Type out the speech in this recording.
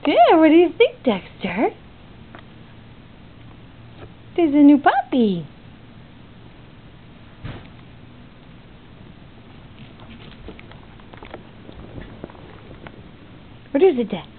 Good. What do you think, Dexter? There's a new puppy. What is it, Dad?